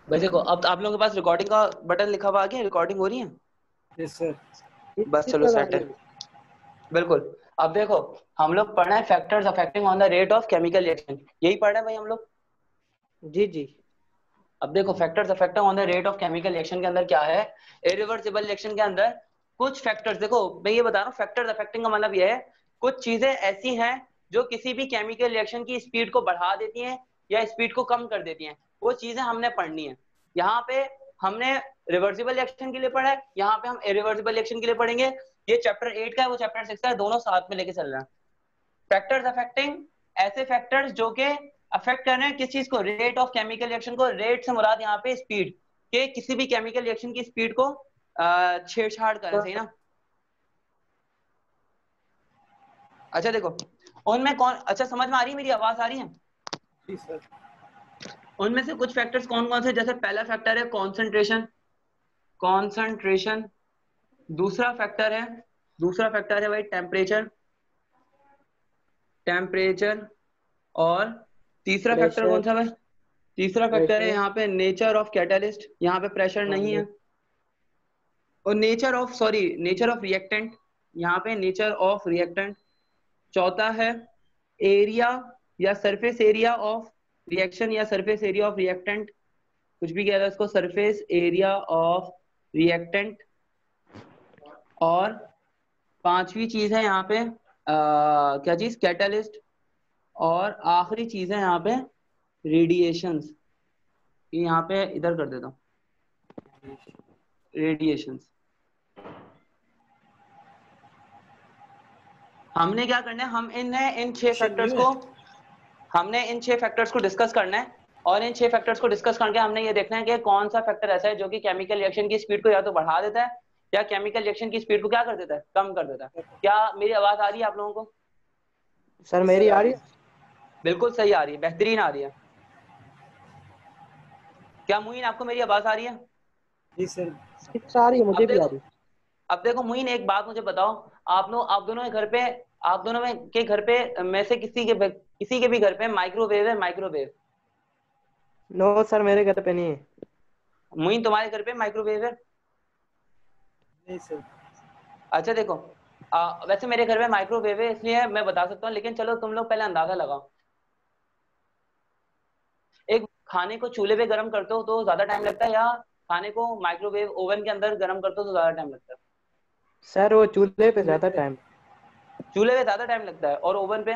भाई देखो, अब आप लोगों के पास रिकॉर्डिंग का बटन लिखा हुआ आ गया, रिकॉर्डिंग हो रही है? Yes sir. बस चलो सेट है, बिल्कुल। अब देखो, हम लोग पढ़ रहे हैं factors affecting on the rate of chemical reaction, यही पढ़ रहे हैं भाई हम लोग। जी जी। अब देखो, factors affecting on the rate of chemical reaction के अंदर क्या है, इरिवर्सिबल रिएक्शन के अंदर कुछ फैक्टर्स, देखो मैं ये बता रहा हूँ, फैक्टर्स अफेक्टिंग का मतलब ये है कुछ चीजें ऐसी हैं जो किसी भी केमिकल रिएक्शन की स्पीड को बढ़ा देती हैं या स्पीड को कम कर देती हैं, वो चीजें हमने पढ़नी है। यहाँ पे हमने रिवर्सिबल रिएक्शन के लिए पढ़ा है, यहाँ पे हम इरिवर्सिबल रिएक्शन के लिए पढ़ेंगे। ये चैप्टर 8 का है, वो चैप्टर 6 का है, दोनों साथ में लेके चल रहे हैं। फैक्टर्स अफेक्टिंग, ऐसे फैक्टर्स जो के अफेक्ट कर रहे हैं किस चीज को, रेट ऑफ केमिकल रिएक्शन को। रेट से मुराद यहाँ पे स्पीड के, किसी भी केमिकल रिएक्शन की स्पीड को छेड़छाड़ करें, सही ना? अच्छा देखो, उनमें कौन, अच्छा समझ में आ रही है, मेरी आवाज आ रही है? जी सर। उनमें से कुछ फैक्टर्स कौन कौन से, जैसे पहला फैक्टर है कॉन्सेंट्रेशन, कॉन्सेंट्रेशन। दूसरा फैक्टर है भाई टेम्परेचर, टेम्परेचर। और तीसरा फैक्टर प्रेशर। कौन सा भाई? तीसरा फैक्टर है प्रेशर। यहाँ पे नेचर ऑफ कैटलिस्ट, यहाँ पे प्रेशर हाँ नहीं है। और नेचर ऑफ रिएक्टेंट, यहाँ पे नेचर ऑफ रिएक्टेंट। चौथा है एरिया या सरफेस एरिया ऑफ रिएक्शन या सरफेस एरिया ऑफ रिएक्टेंट, कुछ भी कह रहा है उसको, सरफेस एरिया ऑफ रिएक्टेंट। और पांचवी चीज है यहाँ पे क्या चीज, कैटलिस्ट। और आखिरी चीज है यहाँ पे रेडिएशंस, यहाँ पे इधर कर देता हूँ, रेडिएशंस। हमने क्या करना है, हमने इन छह फैक्टर्स को डिस्कस करना है। और इन छह फैक्टर्स को डिस्कस करके हमने ये देखना है कि कौन सा फैक्टर ऐसा है जो कि केमिकल रिएक्शन की स्पीड को या तो बढ़ा देता है या केमिकल रिएक्शन की स्पीड को क्या कर देता है, कम कर देता है। क्या मेरी आवाज आ रही है आप लोगों को? सर मेरी आ रही है? बिल्कुल सही आ रही है, बेहतरीन आ रही है। क्या मुइन आपको मेरी आवाज आ रही है? जी सर। आ रही है, अब मुझे भी आ देखो, रही है। अब देखो मुइन, एक बात मुझे बताओ, आप दोनों के घर पे, आप दोनों में के घर पे में से किसी के भी घर पे माइक्रोवेव है? माइक्रोवेव? नो सर, मेरे घर पे नहीं है। मुइन तुम्हारे घर पे माइक्रोवेव है? नहीं सर। अच्छा देखो, वैसे मेरे घर में माइक्रोवेव है इसलिए मैं बता सकता हूँ, लेकिन चलो तुम लोग पहले अंदाजा लगाओ। एक खाने को चूल्हे पे गर्म करते हो तो ज्यादा टाइम लगता है, या खाने को माइक्रोवेव ओवन के अंदर गर्म करते हो तो ज्यादा टाइम लगता है? सर वो चूल्हे पे ज्यादा टाइम। चूल्हे पे ज्यादा टाइम लगता है, और ओवन पे?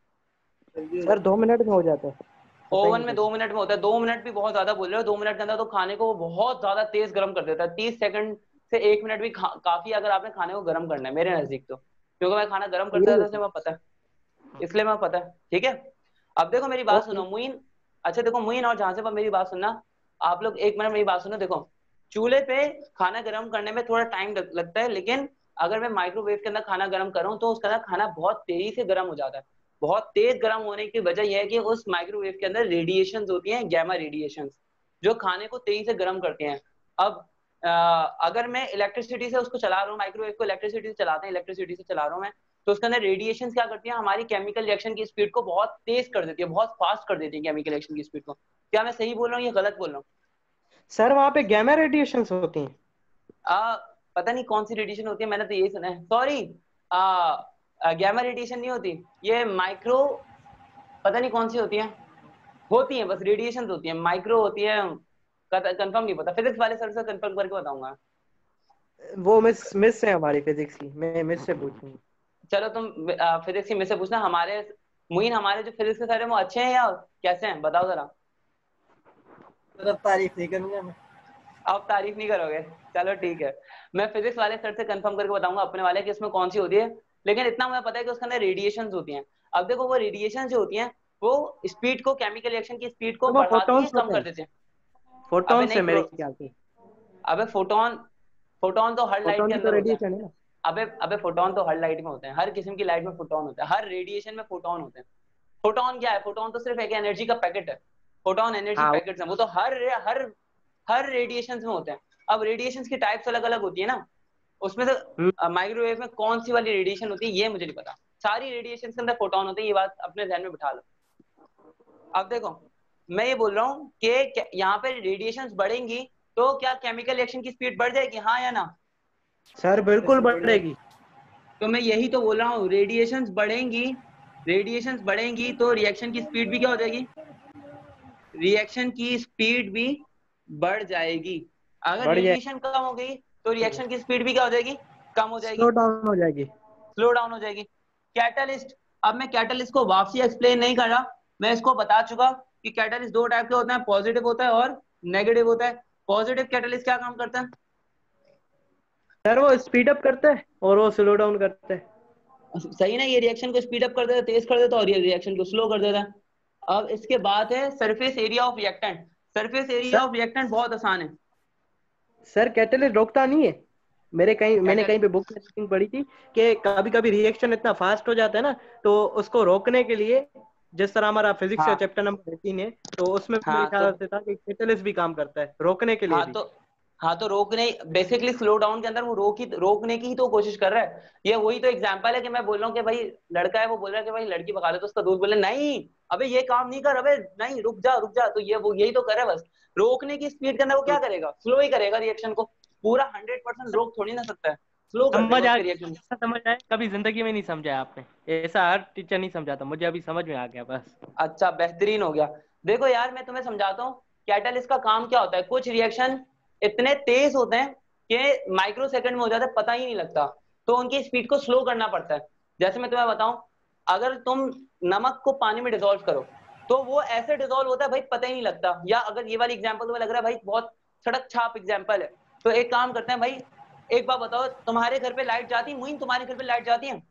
सर 2 मिनट में हो जाता है, पता ही ओवन नहीं में चलता। 2 मिनट में होता है। 2 मिनट भी बहुत ज्यादा बोल रहे हो, 2 मिनट के अंदर तो खाने को बहुत ज्यादा तेज गर्म कर देता है। 30 सेकंड से 1 मिनट भी काफी है अगर आपने खाने को गर्म करना है, मेरे नजदीक तो, क्योंकि मैं खाना गर्म करता यही था, है इसलिए सर। मैं पता है, इसलिए मैं पता है। ठीक है, अब देखो मेरी बात ओके। सुनो मुइन। अच्छा देखो मुइन और जहां से मेरी बात सुनना, आप लोग 1 मिनट मेरी बात सुनो। देखो, चूल्हे पे खाना गर्म करने में थोड़ा टाइम लगता है, लेकिन अगर मैं माइक्रोवेव के अंदर खाना गर्म करूँ तो उसके अंदर खाना बहुत तेजी से गर्म हो जाता है। बहुत तेज गर्म होने की वजह यह है कि उस माइक्रोवेव के अंदर रेडिएशंस होती हैं, गैमा रेडिएशंस, जो खाने को तेजी से गर्म करती हैं। अब अगर मैं इलेक्ट्रिसिटी से उसको चला रहा हूँ, माइक्रोवेव को इलेक्ट्रिसिटी से चलाते हैं, इलेक्ट्रिसिटी से चला रहा हूँ मैं, तो उसके अंदर रेडिएशन क्या करती है, हमारी केमिकल रिएक्शन की स्पीड को बहुत तेज कर देती है, बहुत फास्ट कर देती है केमिकल रिएक्शन की स्पीड को। क्या मैं सही बोल रहा हूँ या गलत बोल रहा हूँ? सर वहाँ पे गैमा रेडिएशंस होती हैं। आ, पता नहीं कौन सी रेडिएशन होती है, मैंने तो यही सुना है, सॉरी। गैमा रेडिएशन नहीं होती, ये माइक्रो, पता नहीं कौन सी होती है बस रेडिएशन होती है, माइक्रो होती है, कंफर्म नहीं पता, फिजिक्स वाले सर से कंफर्म करके बताऊंगा। वो मिस मिस है हमारी फिजिक्स की, मैं मिस से पूछूंगी। चलो तुम फिजिक्स की मेरे से पूछना। हमारे मुइन, हमारे जो फिजिक्स के सर है वो अच्छे हैं या कैसे हैं, बताओ जरा। मतलब तारीफ नहीं करूंगा मैं। आप तारीफ नहीं करोगे, चलो ठीक है। मैं फिजिक्स वाले सर से कंफर्म करके बताऊंगा अपने वाले कि इसमें कौन सी होती है, लेकिन इतना मुझे पता है कि उसके अंदर रेडिएशन होती हैं। अब देखो, वो रेडिएशन जो होती हैं वो स्पीड को, केमिकल रिएक्शन की स्पीड को तो वो बढ़ाती हैं, फोटॉन्स कम होते कर हैं। देते हैं। अबे फोटॉन्स नहीं है मेरे ख्याल से। अबे फोटोन, फोटोन तो हर लाइट फोटॉन के भी तो अंदर होता है। रेडिएशन है ना। अबे फोटोन तो हर लाइट में होते हैं, हर किस्म की लाइट में फोटोन होता है, हर रेडिएशन में फोटोन होते हैं। फोटोन क्या है? फोटोन तो सिर्फ एक एनर्जी का पैकेट है। फोटोन एनर्जी हाँ। पैकेट्स हैं, वो तो हर हर रेडिएशन में होते हैं। अब रेडिएशन की टाइप्स अलग अलग होती है ना, उसमें हम्म। से माइक्रोवेव में कौन सी वाली रेडिएशन होती है ये मुझे नहीं पता। सारी रेडिएशन के अंदर फोटोन होते हैं, ये बात अपने ध्यान में बिठा लो। अब देखो, मैं ये बोल रहा हूँ कि यहाँ पे रेडिएशंस बढ़ेंगी तो क्या केमिकल रिएक्शन की स्पीड बढ़ जाएगी, हाँ या ना? सर बिल्कुल बढ़ेगी। तो मैं यही तो बोल रहा हूँ, रेडिएशंस बढ़ेंगी तो रिएक्शन की स्पीड भी क्या हो जाएगी? रिएक्शन की स्पीड भी बढ़ जाएगी। अगर बढ़ जाए, रेडिएशन कम हो गई तो रिएक्शन की स्पीड भी क्या हो जाएगी? कम हो जाएगी, स्लो डाउन हो जाएगी। स्लो डाउन हो जाएगी। कैटलिस्ट, अब मैं कैटलिस्ट को वापसी एक्सप्लेन नहीं कर रहा, मैं इसको बता चुका कि कैटलिस्ट दो टाइप के होते हैं, पॉजिटिव होता है और नेगेटिव होता है। पॉजिटिव कैटलिस्ट क्या काम करता है? सर वो स्पीड अप करता है और वो स्लो डाउन करता है। सही ना, ये रिएक्शन को स्पीड अप कर देता है, तेज कर देता है, और ये रिएक्शन को स्लो कर देता है। अब इसके बाद है surface area of reactant. Surface area sir of reactant बहुत आसान है। सर कैटलिस्ट रोकता नहीं है। मैंने कहीं कैटल पे बुक में रीडिंग पढ़ी थी कि कभी कभी रिएक्शन इतना फास्ट हो जाता है ना, तो उसको रोकने के लिए, जिस तरह हमारा फिजिक्स का हाँ चैप्टर नंबर 18 है, तो उसमें मेरे हाँ ख्याल से था कि कैटलिस्ट भी काम करता है रोकने के लिए हाँ भी। तो हाँ तो रोकने, बेसिकली स्लो डाउन के अंदर वो रोकने की ही तो कोशिश कर रहा है। ये वही तो एग्जांपल है कि मैं बोल रहा हूँ कि भाई लड़का है, वो बोल रहा है कि भाई लड़की भगा ले, तो उसका दोस्त बोले नहीं अबे ये काम नहीं कर, अबे नहीं रुक जा रुक जा, तो ये वो यही तो कर रहा है बस। रोकने की स्पीड के अंदर वो क्या करेगा? स्लो ही करेगा रिएक्शन को, पूरा 100% रोक थोड़ी ना सकता है, स्लो कर समझ देगा आ उसके रिएक्शन। गया, समझ आया, कभी जिंदगी में नहीं समझाया आपने, ऐसा हर टीचर नहीं समझाता, मुझे अभी समझ में आ गया बस। अच्छा बेहतरीन हो गया। देखो यार मैं तुम्हें समझाता हूँ, कैटलिस्ट का काम क्या होता है। कुछ रिएक्शन इतने तेज होते हैं कि माइक्रो सेकंड में हो जाता है, पता ही नहीं लगता, तो उनकी स्पीड को स्लो करना पड़ता है। जैसे मैं तुम्हें बताऊं, अगर तुम नमक को पानी में डिसॉल्व करो तो वो ऐसे डिसॉल्व होता है भाई पता ही नहीं लगता। या अगर ये वाली एग्जांपल तुम्हें लग रहा है भाई बहुत सड़क छाप एग्जांपल है, तो एक काम करते हैं भाई, एक बार बताओ, तुम्हारे घर पे लाइट जाती है मुइन? तुम्हारे घर पे लाइट जाती है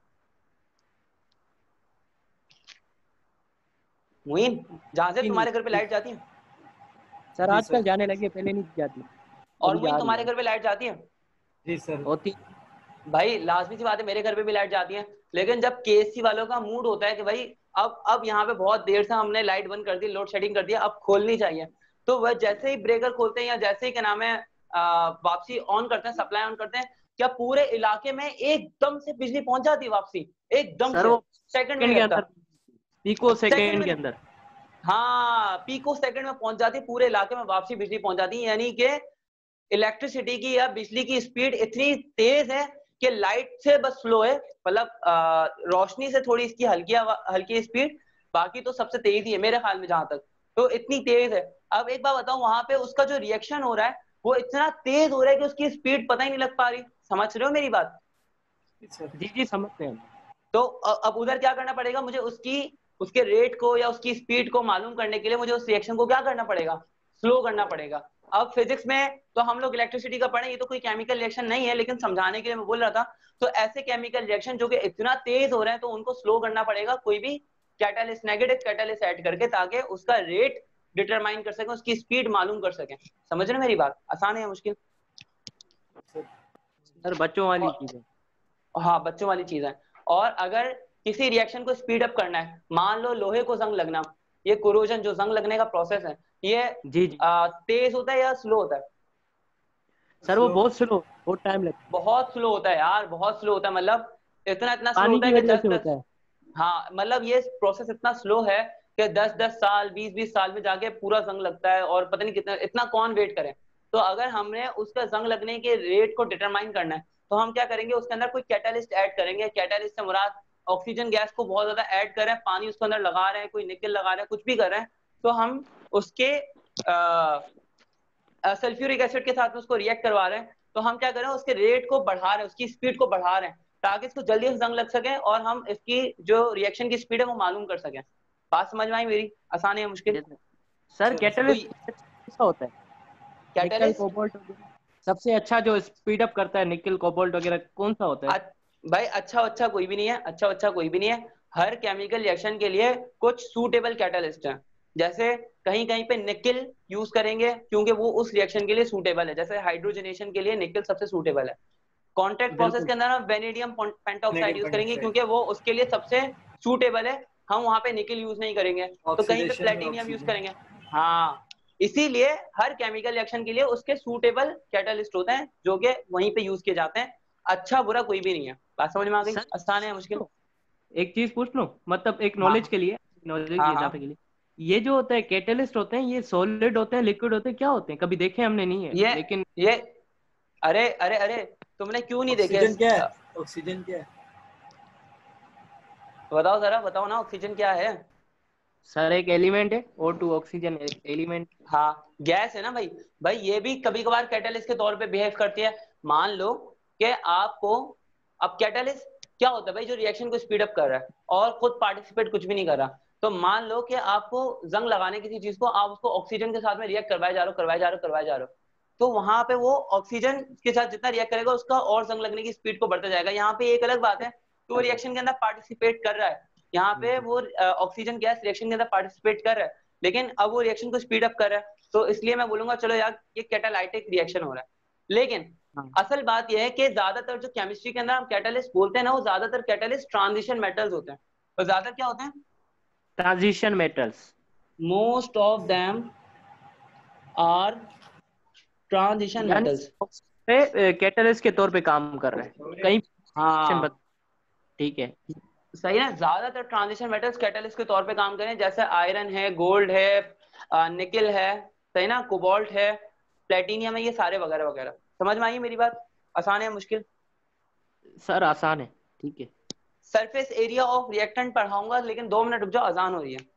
मुइन? जहां से जी नहीं तुम्हारे घर पे लाइट जाती है? सर, आजकल जाने लगे, पहले नहीं जाती, और अभी मुइन जा रही तुम्हारे है। घर पे लाइट जाती है? जी सर। होती। भाई लाजमी सी बात है, मेरे घर पे भी लाइट जाती है। लेकिन जब केएससी वालों का मूड होता है कि भाई अब यहाँ पे बहुत देर से हमने लाइट बंद कर दी, लोड शेडिंग कर दिया, अब खोलनी चाहिए, तो वह जैसे ही ब्रेकर खोलते हैं या जैसे ही क्या नाम है वापसी ऑन करते हैं, सप्लाई ऑन करते हैं, क्या पूरे इलाके में एकदम से बिजली पहुंच जाती है वापसी, एकदम सर से, वो सेकंड भी सेकंड नहीं के लगता, अंदर, पिको सेकंड सेकंड भी के नहीं। अंदर। हाँ पीको सेकंड में पहुंच जाती है, पूरे इलाके में वापसी बिजली पहुंच जाती है। यानी कि इलेक्ट्रिसिटी की या बिजली की स्पीड इतनी तेज है कि लाइट से बस स्लो है, मतलब रोशनी से थोड़ी इसकी हल्की स्पीड, बाकी तो सबसे तेज ही है मेरे ख्याल में जहां तक, तो इतनी तेज है। अब एक बात बताऊं, वहां पे उसका जो रिएक्शन हो रहा है वो इतना तेज हो रहा है कि उसकी स्पीड पता ही नहीं लग पा रही। समझ रहे हो मेरी बात? जी जी, समझते हैं। तो अब उधर क्या करना पड़ेगा मुझे, उसकी उसके रेट को या उसकी स्पीड को मालूम करने के लिए मुझे उस रिएक्शन को क्या करना पड़ेगा? स्लो करना पड़ेगा। अब फिजिक्स में तो हम लोग इलेक्ट्रिसिटी का पढ़े, ये तो कोई केमिकल रिएक्शन नहीं है, लेकिन समझाने के लिए मैं बोल रहा था। तो ऐसे केमिकल रिएक्शन जो कि इतना तेज हो रहे हैं तो उनको स्लो करना पड़ेगा, कोई भी कैटालिस्ट, नेगेटिव कैटालिस्ट ऐड करके, ताकि उसका रेट डिटरमाइन कर सके, उसकी स्पीड मालूम कर सके। समझ रहे हो मेरी बात? आसान है या मुश्किल? सर बच्चों वाली और चीज है। हाँ बच्चों वाली चीज है। और अगर किसी रिएक्शन को स्पीड अप करना है, मान लो लोहे को जंग लगना, ये कोरोजन जो जंग लगने का प्रोसेस है, ये जी जी तेज होता है या स्लो होता है? सर, वो बहुत स्लो, बहुत टाइम लगता है। बहुत स्लो होता है यार, बहुत स्लो होता है, मतलब इतना इतना स्लो पानी होता की है कि वजह दस से दस होता है। हाँ मतलब ये प्रोसेस इतना स्लो है कि 10-10 साल, 20-20 साल में जाके पूरा जंग लगता है, और पता नहीं कितना, इतना कौन वेट करे। तो अगर हमने उसका जंग लगने के रेट को डिटरमाइन करना है तो हम क्या करेंगे, उसके अंदर कोई कैटालिस्ट ऐड करेंगे। कैटालिस्ट से मुराद ऑक्सीजन गैस को बहुत ज्यादा ऐड कर रहे हैं, पानी उसके अंदर लगा रहे हैं, कोई निकल लगा रहे हैं, कुछ भी कर रहे हैं, तो हम उसके सल्फ्यूरिक एसिड के साथ में उसको रिएक्ट करवा रहे हैं, तो हम क्या कर रहे हैं, उसके रेट को बढ़ा रहे हैं, उसकी स्पीड को बढ़ा रहे हैं, ताकि इसको जल्दी से जंग लग सके और हम इसकी जो रिएक्शन की स्पीड है वो मालूम कर सकें। बात समझ में आई मेरी? आसान है या मुश्किल? जैसे सर तो कैटलिस्ट कैसा होता है? निकल कैटलिस्ट, कोबाल्ट वगैरह सबसे अच्छा जो स्पीड अप करता है, निकल कोबाल्ट वगैरह कौन सा होता है? भाई अच्छा अच्छा कोई भी नहीं है, अच्छा अच्छा कोई भी नहीं है। हर केमिकल रिएक्शन के लिए कुछ सूटेबल कैटलिस्ट है। जैसे कहीं कहीं पे निकल यूज करेंगे क्योंकि वो उस रिएक्शन के लिए सूटेबल है, जैसे हाइड्रोजनेशन के लिए निकल सबसे सूटेबल है। कॉन्ट्रैक्ट प्रोसेस बिल्कुल। के अंदर हम वेनेडियम पेंटॉक्साइड यूज करेंगे पेंटॉक्साइड क्योंकि वो उसके लिए सबसे सूटेबल है, हम वहां पे निकल यूज नहीं करेंगे, तो कहीं पे ऑक्सीडेशन में प्लेटिनियम यूज ऑक्सीजन। करेंगे। हाँ, इसीलिए हर केमिकल रिएक्शन के लिए उसके सूटेबल कैटलिस्ट होते हैं जो कि वहीं पे यूज किए जाते हैं। अच्छा बुरा कोई भी नहीं है। बात समझ में आ गई? सर आसान है या मुश्किल? एक चीज पूछ लूं, मतलब एक हाँ नॉलेज के लिए, नॉलेज के हाँ हिसाब हाँ के लिए, ये जो होता है कैटलिस्ट होते हैं, ये सॉलिड होते हैं, लिक्विड होते हैं, क्या होते हैं? कभी देखे हमने नहीं है ये लेकिन। ये अरे अरे अरे, तुमने क्यों नहीं देखे? ऑक्सीजन क्या है? ऑक्सीजन क्या है? बताओ जरा, बताओ ना, ऑक्सीजन क्या है? सर एक एलिमेंट है, O2 ऑक्सीजन एलिमेंट। हाँ, गैस है ना भाई। भाई ये भी कभी कभार कैटलिस्ट के तौर पे बिहेव करती है। मान लो कि आपको, अब कैटलिस्ट क्या होता है भाई? जो रिएक्शन को स्पीड अप कर रहा है और खुद पार्टिसिपेट कुछ भी नहीं कर रहा। तो मान लो कि आपको जंग लगाने किसी चीज को, आप उसको ऑक्सीजन के साथ में रिएक्ट करवाए जा रहे हो, करवाए जा रहे हो, करवाए जा रहे हो, तो वहां पे वो ऑक्सीजन के साथ जितना रिएक्ट करेगा उसका और जंग लगने की स्पीड को बढ़ता जाएगा। यहाँ पे एक अलग बात है कि वो रिएक्शन के अंदर पार्टिसिपेट कर रहा है। यहाँ पे वो ऑक्सीजन गैस रिएक्शन के अंदर पार्टिसिपेट कर रहा है, लेकिन अब वो रिएक्शन को स्पीड अप कर रहा है, तो इसलिए मैं बोलूंगा चलो यार ये कैटालाइटिक रिएक्शन हो रहा है। लेकिन हाँ, असल बात यह है कि ज्यादातर जो केमिस्ट्री के अंदर हम कैटालिस्ट बोलते हैं ना, वो ज्यादातर कैटालिस्ट ट्रांजिशन मेटल्स होते हैं। तो ज्यादा क्या होते हैं? Transition metals. Most of them are transition यानी मेटल्स। कैटलिस्ट के तौर पे काम कर रहे हैं कई। हाँ ठीक है। सही है, ज्यादातर ट्रांजिशन मेटल्स कैटलिस्ट के तौर पे काम करें, जैसे आयरन है, गोल्ड है, निकल है, सही ना, कोबाल्ट है, प्लेटिनियम है, ये सारे वगैरह वगैरह। समझ में आई मेरी बात? आसान है मुश्किल? सर आसान है, ठीक है। सरफेस एरिया ऑफ रिएक्टेंट पढ़ाऊंगा, लेकिन 2 मिनट रुक जाओ, अजान हो रही है।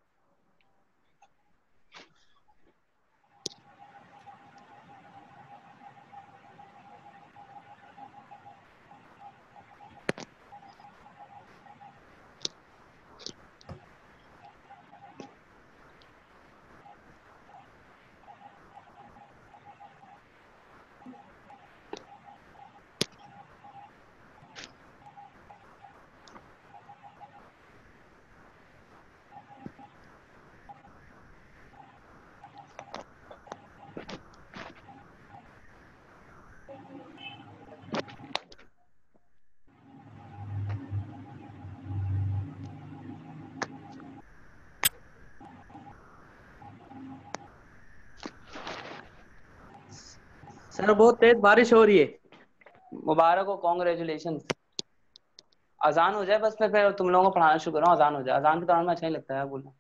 सर बहुत तेज बारिश हो रही है। मुबारक हो, कॉन्ग्रेचुलेशन। अजान हो जाए बस, फिर तुम लोगों को पढ़ाना शुरू करो। अजान हो जाए, अजान के दौरान में अच्छा नहीं लगता है बोलना।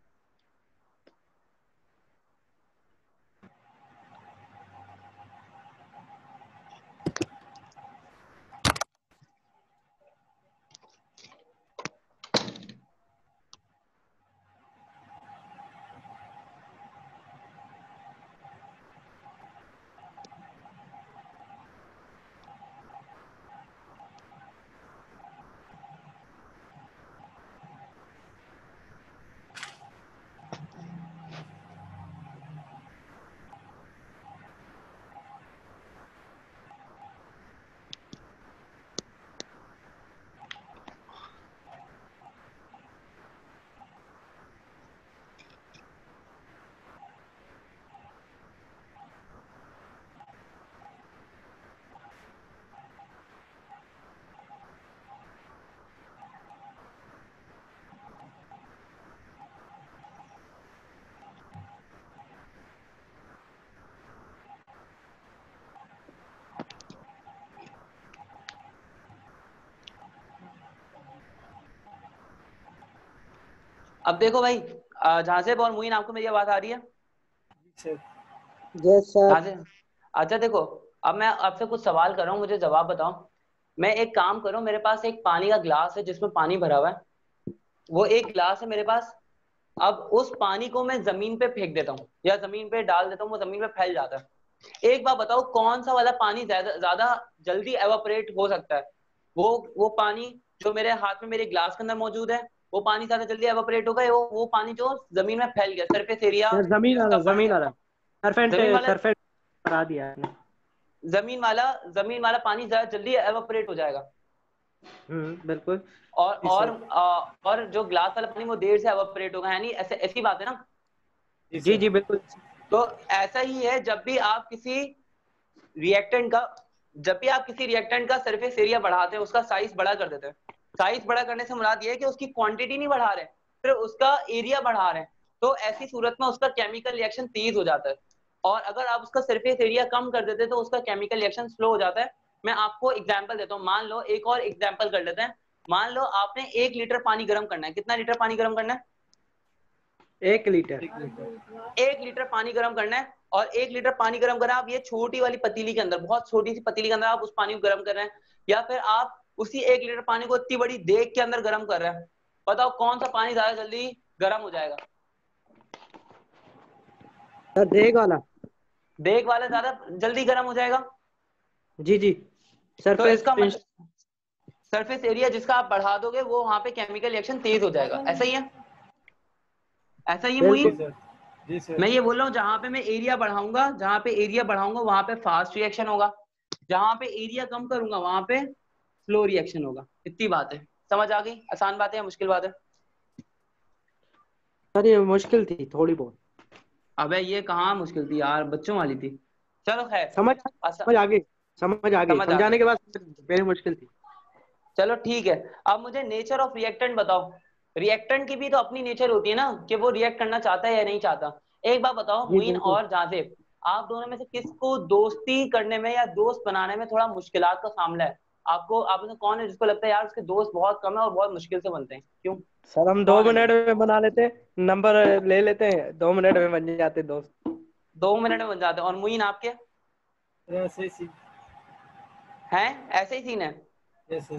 अब देखो भाई, जहां से और मुइन, आपको मेरी आवाज आ रही है? Yes sir. जहां से, अच्छा देखो, अब मैं आपसे कुछ सवाल कर रहा हूँ, मुझे जवाब बताओ। मैं एक काम करूँ, मेरे पास एक पानी का ग्लास है जिसमें पानी भरा हुआ है, वो एक ग्लास है मेरे पास। अब उस पानी को मैं जमीन पे फेंक देता हूँ या जमीन पे डाल देता हूँ, वो जमीन पे फैल जाता है। एक बात बताओ, कौन सा वाला पानी ज्यादा ज्यादा जल्दी एवापोरेट हो सकता है? वो पानी जो मेरे हाथ में मेरे ग्लास के अंदर मौजूद है, वो पानी ज्यादा जल्दी एवापोरेट होगा, या वो पानी जो जमीन में फैल गया, सरफेस एरिया सर जमीन जिसका वाला, बढ़ जमीन गया? वाला। सरफेंट जमीन वाला, सरफेंट करा दिया आपने। जमीन वाला पानी ज्यादा जल्दी एवापोरेट हो जाएगा। बिल्कुल। और जी और सर। और जो ग्लास वाला पानी वो देर से एवापोरेट होगा, यानी ऐसे ऐसी बात है ना? जी जी सर। जी बिल्कुल। तो ऐसा ही है, रिएक्टेंट का जब भी आप किसी रिएक्टेंट का सरफेस एरिया बढ़ाते हैं, उसका साइज बड़ा कर देते हैं। साइज बड़ा करने से मुराद ये है कि उसकी क्वांटिटी नहीं बढ़ा रहे, फिर उसका एरिया बढ़ा रहे हैं। तो ऐसी सूरत में उसका केमिकल रिएक्शन तेज हो जाता है। और अगर आप उसका सरफेस एरिया कम कर देते हैं तो उसका केमिकल रिएक्शन स्लो हो जाता है। मैं आपको एग्जाम्पल देता हूँ, मान लो, एक और एग्जाम्पल कर लेते हैं। मान लो आपने 1 लीटर पानी गर्म करना है। कितना लीटर पानी गर्म करना है? 1 लीटर। 1 लीटर पानी गर्म करना है, और 1 लीटर पानी गर्म करना है आप ये छोटी वाली पतीली के अंदर, बहुत छोटी सी पतीली के अंदर आप उस पानी को गर्म कर रहे हैं, या फिर आप उसी 1 लीटर पानी को इतनी बड़ी देग के अंदर गर्म कर रहे हैं। बताओ कौन सा पानी ज्यादा जल्दी गर्म हो जाएगा? सर देग वाला। देग वाला ज्यादा जल्दी गर्म हो जाएगा। जी जी। तो सरफेस इसका मतलब सरफेस एरिया जिसका आप बढ़ा दोगे वो वहां पे केमिकल रिएक्शन तेज हो जाएगा, ऐसा ही है? ऐसा ही है बिल्कुल। मुइन? जी सर। मैं ये बोल रहा हूँ जहां पे मैं एरिया बढ़ाऊंगा, जहां पे एरिया बढ़ाऊंगा वहां पे फास्ट रिएक्शन होगा, जहां पे एरिया कम करूंगा वहां पे स्लो रिएक्शन होगा। इतनी बात है, समझ आ गई? आसान बात है या मुश्किल बात है? सर ये मुश्किल थी थोड़ी बहुत। अबे ये कहाँ मुश्किल थी यार, बच्चों वाली थी। चलो खैर, समझ आसान, समझ आ गई। समझ आ गई, समझ आ गई। समझाने के बाद मेरी मुश्किल थी। चलो ठीक है, अब मुझे नेचर ऑफ रिएक्टेंट बताओ। रिएक्टेंट की भी तो अपनी नेचर होती है ना, कि वो रिएक्ट करना चाहता है या नहीं चाहता। एक बात बताओ, जी मुइन बिल्कुल। और जाजेब, आप दोनों में से किसको दोस्ती करने में या दोस्त बनाने में थोड़ा मुश्किलात का सामना है? आपको, आप में से कौन है जिसको लगता है यार उसके दोस्त बहुत कम है और बहुत मुश्किल से बनते हैं? क्यों? सर हम 2 कौन है वो? मिनट में बना लेते हैं, नंबर ले लेते हैं, 2 मिनट में बन जाते दोस्त। 2 मिनट में बन जाते हैं। और मुइन आपके ऐसे ही हैं? ऐसे ही सीन है? जैसे।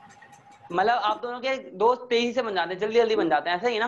मतलब आप दोनों के दोस्त तेजी से बन जाते हैं, जल्दी जल्दी बन जाते हैं, ऐसा ही है ना?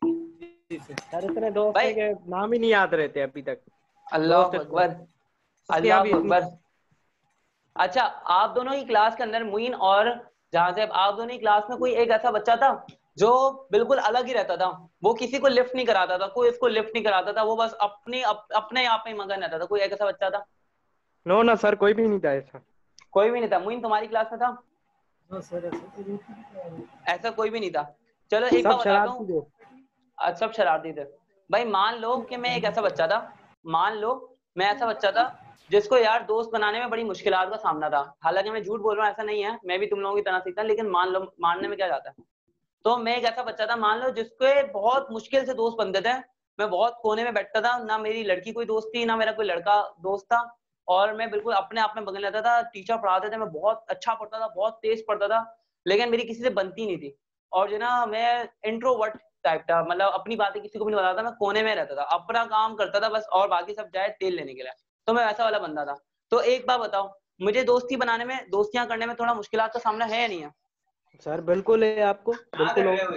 जी सर। सर इतने दोस्त भाई हैं कि नाम ही नहीं याद रहते अभी तक। दोस्त अल्लाह इतने, अकबर, दोस्तियां भी अल्लाह इतनी। अकबर। अच्छा, आप दोनों की क्लास के अंदर, मुइन और जहां से आप दोनों की क्लास में कोई एक ऐसा बच्चा था जो बिल्कुल अलग ही रहता था, वो किसी को लिफ्ट नहीं कराता था, कोई इसको लिफ्ट नहीं कराता था, वो बस अपने आप में मगन रहता था, कोई एक ऐसा बच्चा था? नो ना सर, कोई भी नहीं था ऐसा। कोई भी नहीं था? मुइन तुम्हारी क्लास में था हाँ सर ऐसे। ऐसा? कोई भी नहीं था? चलो एक सब बात बताता शरारती हूँ। थे। सब शरारती थे? भाई मान लो कि मैं एक ऐसा बच्चा था, मान लो मैं ऐसा बच्चा था जिसको यार दोस्त बनाने में बड़ी मुश्किलात का सामना था। हालांकि मैं झूठ बोल रहा हूँ, ऐसा नहीं है, मैं भी तुम लोगों की तरह सीखता, लेकिन मान लो, मानने में क्या जाता है। तो मैं एक ऐसा बच्चा था, मान लो, जिसके बहुत मुश्किल से दोस्त बनते थे। मैं बहुत कोने में बैठता था, ना मेरी लड़की कोई दोस्त थी, ना मेरा कोई लड़का दोस्त था, और मैं बिल्कुल अपने आप में मगन रहता था। टीचर पढ़ाते थे, मैं बहुत अच्छा पढ़ता था, बहुत तेज पढ़ता था, लेकिन मेरी किसी से बनती नहीं थी। और जो ना, मैं इंट्रोवर्ट टाइप था, मतलब अपनी बातें किसी को भी नहीं बताता, मैं कोने में रहता था, अपना काम करता था बस, और बाकी सब जाए तेल लेने के लिए। तो मैं वैसा वाला बंदा था। तो एक बात बताओ, मुझे दोस्ती बनाने में, दोस्तियां करने में थोड़ा मुश्किलात का सामना है या नहीं है? सर बिल्कुल है, आपको बिल्कुल हो।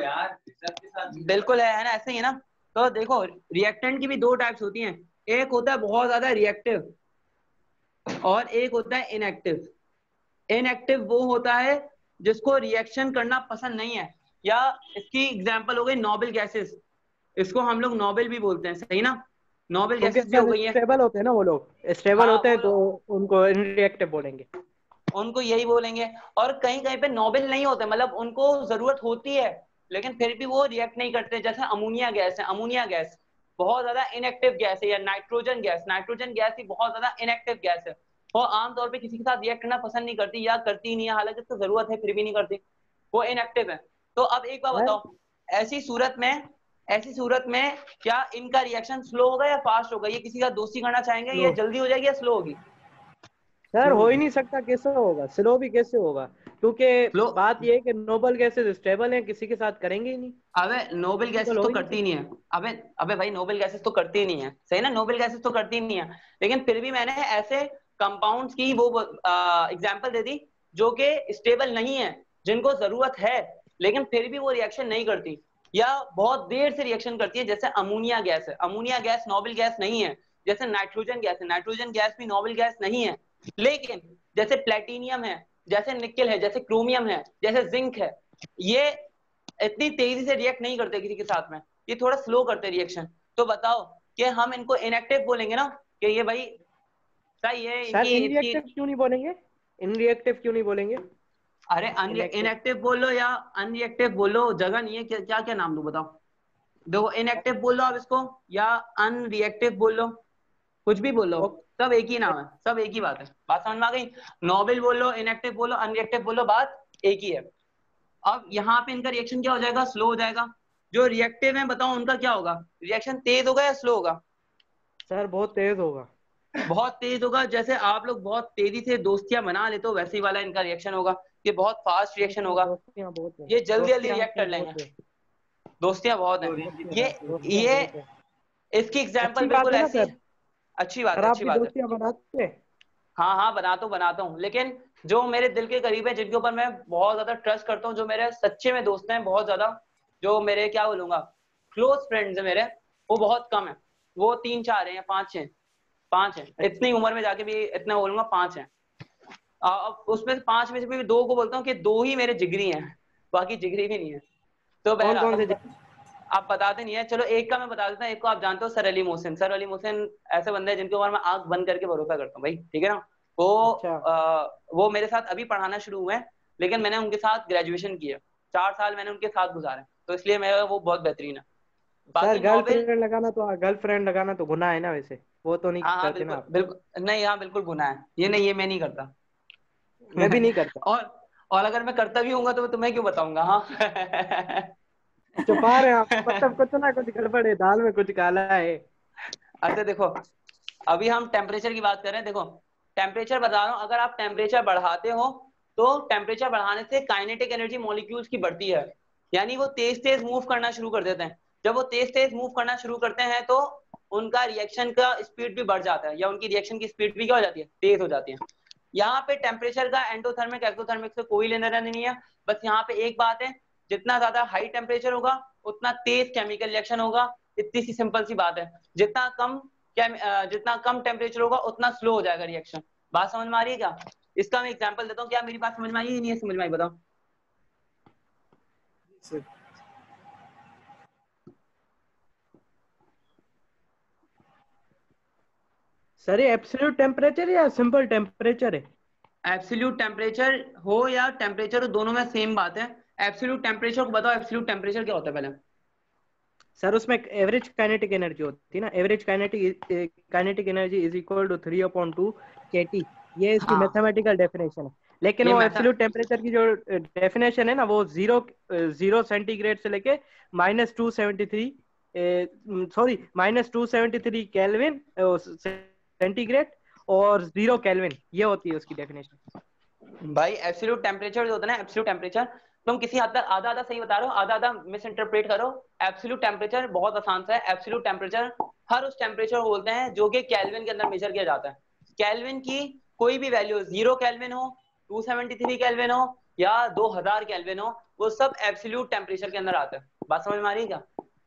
बिल्कुल है ना? ऐसे ही है ना? तो देखो, रिएक्टेंट की भी दो टाइप्स होती हैं। एक होता है बहुत ज्यादा रिएक्टिव, और एक होता है इनएक्टिव। इनएक्टिव वो होता है जिसको रिएक्शन करना पसंद नहीं है, या इसकी एग्जांपल हो गई नोबल गैसेस। इसको हम लोग नोबल भी बोलते हैं, सही ना? नोबल क्योंकि गैसेस भी हो सर गई है। स्टेबल होते हैं ना वो लोग, स्टेबल हाँ, होते हैं तो उनको इनरिएक्टिव बोलेंगे। उनको यही बोलेंगे। और कहीं कहीं पे नोबल नहीं होते, मतलब उनको जरूरत होती है लेकिन फिर भी वो रिएक्ट नहीं करते। जैसे अमोनिया गैस है, अमोनिया गैस बहुत ज्यादा इनएक्टिव गैस है, या नाइट्रोजन गैस, नाइट्रोजन गैस भी बहुत ज्यादा इनएक्टिव गैस है। वो आमतौर पे किसी के साथ रिएक्ट करना पसंद नहीं करती, या करती नहीं है, हालांकि उसको जरूरत है फिर भी नहीं करती, वो इनएक्टिव है। तो अब एक बात सर बताओ, ऐसी सूरत में ऐसी सूरत में क्या इनका रिएक्शन स्लो होगा या फास्ट होगा? ये किसी का दोस्ती करना चाहेंगे, स्लो। या जल्दी हो जाएगी या स्लो होगी? सर हो ही नहीं सकता, कैसे होगा? स्लो भी कैसे होगा? क्योंकि स्लो? बात ये है कि नोबल गैसेस स्टेबल हैं, किसी के साथ करेंगे ही नहीं। अबे नोबेल पॉसिबल गैसेस हो तो ही नहीं करती नहीं सकता। है। अबे अबे भाई, नोबेल गैसेस तो करती नहीं है, सही ना? नोबेल गैसेस तो करती नहीं है, लेकिन फिर भी मैंने ऐसे कंपाउंड्स की वो एग्जांपल दे दी जो कि स्टेबल नहीं है, जिनको जरूरत है लेकिन फिर भी वो रिएक्शन नहीं करती, या बहुत देर से रिएक्शन करती है। जैसे अमोनिया गैस है, अमोनिया गैस नोबेल गैस नहीं है। जैसे नाइट्रोजन गैस है, नाइट्रोजन गैस भी नोबेल गैस नहीं है। लेकिन जैसे प्लेटिनियम है, जैसे निकेल है, जैसे क्रोमियम है, जैसे जिंक है, ये इतनी तेजी से रिएक्ट नहीं करते किसी के साथ में, ये थोड़ा स्लो करते रिएक्शन। तो बताओ कि हम इनको इनएक्टिव बोलेंगे ना, कि ये भाई सही है सर इनकी इसकी। इनरिएक्टिव क्यों नहीं बोलेंगे? इनरिएक्टिव क्यों नहीं बोलेंगे? अरे इनएक्टिव। इनएक्टिव बोलो या अनरिएक्टिव बोलो, जगह नहीं है, क्या क्या, क्या नाम दूं बताओ? देखो, इनएक्टिव बोल लो आप इसको, या अनरिएक्टिव बोल लो, कुछ भी बोलो, सब एक ही नाम है, सब एक ही बात है। बात समझ में आ गई? नोबेल बोलो, इनएक्टिव बोलो, अनरिएक्टिव बोलो, बात एक ही है। अब यहाँ पे इनका रिएक्शन क्या हो जाएगा? स्लो हो जाएगा। जो रिएक्टिव है बताओ उनका क्या होगा? रिएक्शन तेज होगा या स्लो होगा? सर बहुत तेज होगा। बहुत तेज होगा। जैसे आप लोग बहुत तेजी से दोस्तियां बना लेते हो, वैसे ही वाला इनका रिएक्शन होगा। ये बहुत फास्ट रिएक्शन होगा, दोस्तियां बहुत है, ये जल्दी जल्दी दोस्तियां रिएक्ट आपकी कर लेंगे। बहुत है। दोस्तियां बहुत हैं। ये दोस्तियां ये बहुत है। इसकी एग्जांपल अच्छी बात बिल्कुल है ना ऐसी। सर, अच्छी बात सर है, आप अच्छी भी बात है। दोस्तियां बनाते हैं? हाँ हाँ, बनाता हूँ, लेकिन जो मेरे दिल के करीब है, जिनके ऊपर मैं बहुत ज्यादा ट्रस्ट करता हूँ, जो मेरे सच्चे में दोस्त हैं बहुत ज्यादा, जो मेरे क्या बोलूंगा क्लोज फ्रेंड्स है मेरे, वो बहुत कम है। वो 3-4 हैं या 5 हैं। 5 हैं, इतनी उम्र में जाके भी इतना बोलूंगा 5 हैं। अब उसमें से 5 में से भी 2 को बोलता हूँ कि 2 ही मेरे जिगरी हैं, बाकी जिगरी भी नहीं है। तो कौन कौन बहरहाल से? आप बताते नहीं है, चलो एक का मैं बता देता हूँ। एक को आप जानते हो, सर अली मोहसिन। सर अली मोहसिन ऐसे बंदे हैं जिनके ऊपर मैं आंख बंद करके भरोसा करता हूँ भाई, ठीक है ना। वो अच्छा वो मेरे साथ अभी पढ़ाना शुरू हुए हैं, लेकिन मैंने उनके साथ ग्रेजुएशन किया। 4 साल मैंने उनके साथ गुजारे, तो इसलिए मेरा वो बहुत बेहतरीन है। सर, बाकी नॉवेल, गर्लफ्रेंड लगाना तो गुनाह है ना वैसे, वो तो नहीं हाँ हाँ करते ना बिल्कुल आप? बिल्कुल नहीं, हाँ बिल्कुल गुनाह है ये, नहीं ये मैं नहीं करता। मैं भी नहीं करता। और अगर मैं करता भी हूँ तो मैं तुम्हें क्यों बताऊंगा, हाँ। छुपा रहे हैं आप, मतलब कुछ ना कुछ गड़बड़ है, दाल में कुछ काला है। अच्छा देखो, अभी हम टेम्परेचर की बात कर रहे हैं। देखो टेम्परेचर बता रहा हूँ, अगर आप टेम्परेचर बढ़ाते हो तो टेम्परेचर बढ़ाने से काइनेटिक एनर्जी मॉलिक्यूल्स की बढ़ती है, यानी वो तेज तेज मूव करना शुरू कर देते हैं। जब वो तेज तेज मूव करना शुरू करते हैं तो उनका रिएक्शन का स्पीड भी बढ़ जाता है, या उनकी रिएक्शन की स्पीड भी क्या हो जाती है, तेज हो जाती है। यहाँ पे टेम्परेचर का एंडोथर्मिक एक्सोथर्मिक से कोई लेना देना नहीं है। बस यहाँ पे एक बात है, जितना ज्यादा हाई टेम्परेचर होगा उतना तेज केमिकल रिएक्शन होगा। इतनी सी सिंपल सी बात है। जितना कम टेम्परेचर होगा उतना स्लो हो जाएगा रिएक्शन। बात समझ में आ रही है क्या? इसका मैं एग्जांपल देता हूँ, क्या मेरी बात समझ में आई है नहीं है, समझ में आई बताओ। सर सर ये एब्सोल्यूट टेम्परेचर या सिंपल टेम्परेचर है? एब्सोल्यूट टेम्परेचर हो या टेम्परेचर हो, दोनों में सेम बात है। एब्सोल्यूट टेम्परेचर को बताओ, एब्सोल्यूट टेम्परेचर क्या होता है पहले। सर उसमें एवरेज काइनेटिक एनर्जी होती है ना, average kinetic energy is equal to 3/2 kT। ये इसकी हाँ, मैथमेटिकल डेफिनेशन है। लेकिन ये वो मैथ, एब्सोल्यूट टेम्परेचर की जो डेफिनेशन है ना, वो जीरो सेंटीग्रेड से लेके -273, -273 केल्विन सेंटीग्रेड और 0 केल्विन, ये होती है उसकी डेफिनेशन। भाई एब्सोल्यूट टेम्परेचर जो होता है ना, एब्सोल्यूट टेम्परेचर, तुम किसी हद तक आधा आधा सही बता रहे हो, आधा आधा मिस इंटरप्रेट करो। एब्सोल्यूट टेम्परेचर बहुत आसान सा है। एब्सोल्यूट टेम्परेचर हर उस टेम्परेचर को बोलते हैं जो कि केल्विन के अंदर मेजर किया जाता है। केल्विन की कोई भी वैल्यू, 0 केल्विन हो, 273 केल्विन हो, या 2000 केल्विन हो, वो सब एब्सोल्यूट टेम्परेचर के अंदर आता है। बात समझ में आ रही है क्या?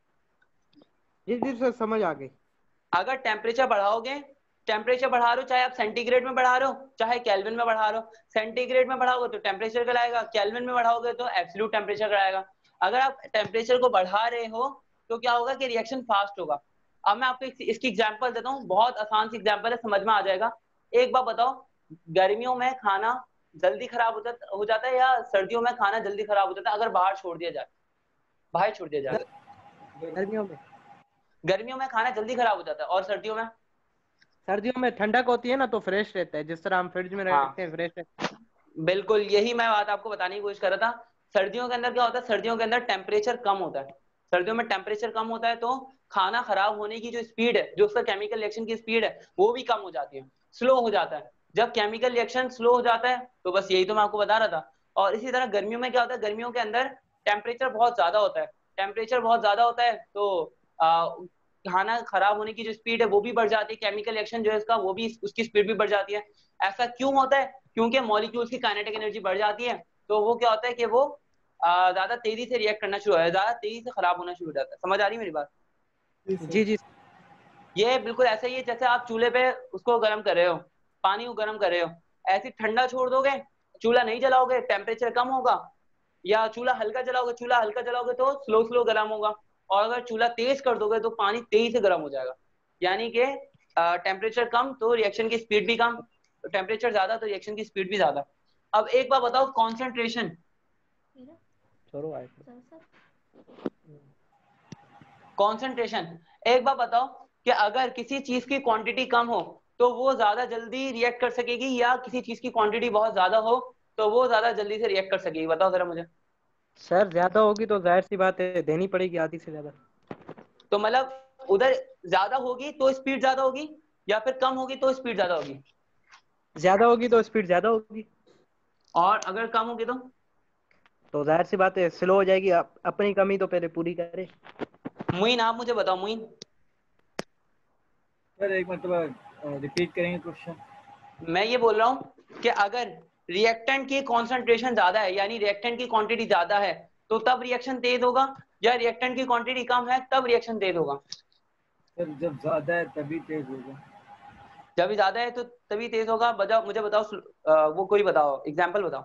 जी जी सर, समझ आ गई। अगर टेम्परेचर बढ़ाओगे, टेम्परेचर बढ़ा रहे हो चाहे आप सेंटीग्रेड में बढ़ा रहे हो चाहे केल्विन में बढ़ा रहे हो, सेंटीग्रेड में बढ़ाओगे तो टेम्परेचर कहलाएगा, केल्विन में बढ़ाओगे तो एब्सोल्यूट टेम्परेचर कहलाएगा। अगर आप टेम्परेचर को बढ़ा रहे हो तो क्या होगा कि रिएक्शन फास्ट होगा। अब मैं आपको इसकी एग्जांपल देता हूँ, बहुत आसान सी एग्जांपल है, समझ में आ जाएगा। एक बात बताओ, गर्मियों में खाना जल्दी खराब हो जाता है, या सर्दियों में खाना जल्दी खराब हो जाता है अगर बाहर छोड़ दिया जाए, बाहर छोड़ दिया जाए? गर्मियों में गर्मियों में खाना जल्दी खराब हो जाता है, और सर्दियों में? सर्दियों में ठंडक होती है ना, तो फ्रेश रहता है, जिस तरह हम फ्रिज में रखते हाँ हैं फ्रेश रहता बिल्कुल, यही मैं बात आपको बताने की कोशिश कर रहा था। सर्दियों के अंदर क्या होता है, सर्दियों के अंदर टेम्परेचर कम होता है। सर्दियों में टेम्परेचर कम होता है तो खाना खराब होने की जो स्पीड है, जो उसका केमिकल रिएक्शन की स्पीड है, वो भी कम हो जाती है, स्लो हो जाता है। जब केमिकल रिएक्शन स्लो हो जाता है तो बस यही तो मैं आपको बता रहा था। और इसी तरह गर्मियों में क्या होता है, गर्मियों के अंदर टेम्परेचर बहुत ज्यादा होता है। टेम्परेचर बहुत ज्यादा होता है तो आ, खाना खराब होने की जो स्पीड है वो भी बढ़ जाती है, केमिकल रिएक्शन जो है इसका वो भी, उसकी स्पीड भी बढ़ जाती है। ऐसा क्यों होता है? क्योंकि मॉलिक्यूल्स की काइनेटिक एनर्जी बढ़ जाती है, तो वो क्या होता है कि वो ज्यादा तेजी से रिएक्ट करना शुरू हो जाता है, ज्यादा तेजी से खराब होना शुरू हो जाता है। समझ आ रही है मेरी बात? जी है। सर। जी जी। ये बिल्कुल ऐसा ही है जैसे आप चूल्हे पे उसको गर्म कर रहे हो, पानी को गर्म कर रहे हो, ऐसे ठंडा छोड़ दोगे, चूल्हा नहीं जलाओगे, टेम्परेचर कम होगा। या चूल्हा हल्का जलाओगे तो स्लो स्लो गर्म होगा। और अगर चूल्हा तेज कर दोगे तो पानी तेजी से गर्म हो जाएगा। यानी कि टेम्परेचर कम तो रिएक्शन की स्पीड भी कम, तो टेम्परेचर ज्यादा तो रिएक्शन की स्पीड भी ज्यादा। अब एक बार बताओ, कॉन्सेंट्रेशन, छोड़ो आए। कॉन्सेंट्रेशन, एक बार बताओ कि अगर किसी चीज की क्वांटिटी कम हो तो वो ज्यादा जल्दी रिएक्ट कर सकेगी, या किसी चीज की क्वांटिटी बहुत ज्यादा हो तो वो ज्यादा जल्दी से रिएक्ट कर सकेगी? बताओ जरा मुझे। सर ज्यादा होगी तो जाहिर सी बात है, देनी पड़ेगी आधी से ज्यादा। तो मतलब उधर ज्यादा होगी तो स्पीड ज्यादा होगी, या फिर कम होगी तो स्पीड ज्यादा होगी? ज्यादा होगी तो स्पीड ज्यादा होगी। और अगर कम होगी तो? तो जाहिर सी बात है स्लो हो जाएगी। अपनी कमी तो पहले पूरी करे। मुइन आप मुझे बताओ मुइन। सर एक मतलब रिपीट करेंगे क्वेश्चन? मैं ये बोल रहा हूँ कि अगर रिएक्टेंट की कॉन्सेंट्रेशन ज्यादा है यानी रिएक्टेंट की क्वांटिटी ज्यादा है तो तब रिएक्शन तेज होगा, या रिएक्टेंट की क्वांटिटी कम है तब रिएक्शन तेज होगा? सर जब ज्यादा है तभी तेज होगा। जब भी ज्यादा है तो तभी तेज होगा। बताओ मुझे बताओ, वो कोई बताओ एग्जाम्पल बताओ।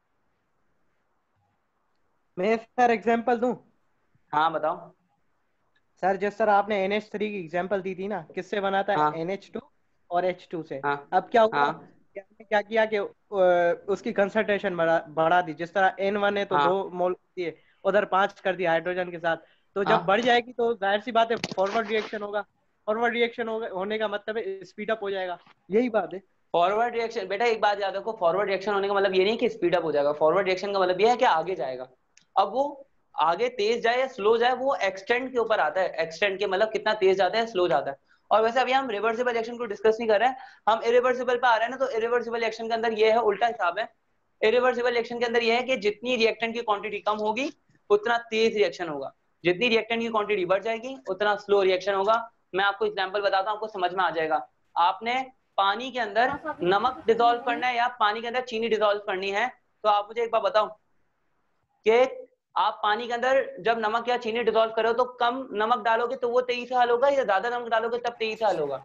मैं सर एग्जांपल दूं? हाँ बताओ। सर जिस तरह आपने NH3 की एग्जांपल दी थी ना, किससे बना था? हाँ NH2 और H2 से। हाँ अब क्या हुआ हाँ कि हमने क्या किया कि उसकी कंसंट्रेशन बढ़ा दी। जिस तरह N1 है तो हाँ 2 मोल होती है, उधर 5 कर दिया हाइड्रोजन के साथ। तो जब हाँ। बढ़ जाएगी तो जाहिर सी बात है फॉरवर्ड रिएक्शन होगा। फॉरवर्ड रिएक्शन होने का मतलब है स्पीड अप हो जाएगा। यही बात है। फॉरवर्ड रिएक्शन बेटा एक बात याद रखो, फॉरवर्ड रिएक्शन होने का मतलब ये नहीं कि स्पीड अप हो जाएगा। फॉरवर्ड रिएक्शन का मतलब ये है कि आगे जाएगा। अब वो आगे तेज जाए या स्लो जाए वो एक्सटेंट के ऊपर आता है। एक्सटेंट के मतलब कितना तेज जाता है स्लो जाता है। और वैसे अभी हम रिवर्सिबल रिएक्शन को डिस्कस नहीं कर रहे हैं, हम इरिवर्सिबल पे आ रहे हैं ना। तो इरिवर्सिबल रिएक्शन के अंदर ये है, उल्टा हिसाब है। इरिवर्सिबल रिएक्शन के अंदर ये है कि जितनी रिएक्टेंट की क्वांटिटी कम होगी उतना तेज रिएक्शन होगा, जितनी रिएक्टेंट की क्वांटिटी बढ़ जाएगी उतना स्लो रिएक्शन होगा। मैं आपको एग्जांपल बताता हूं, आपको समझ में आ जाएगा। आपने पानी के अंदर नमक डिसॉल्व करना है या पानी के अंदर चीनी डिसॉल्व करनी है, तो आप मुझे एक बार बताओ कि आप पानी के अंदर जब नमक या चीनी डिसॉल्व करो तो कम नमक डालोगे तो वो तेजी से हल होगा, या ज्यादा नमक डालोगे तब तेजी से हल होगा?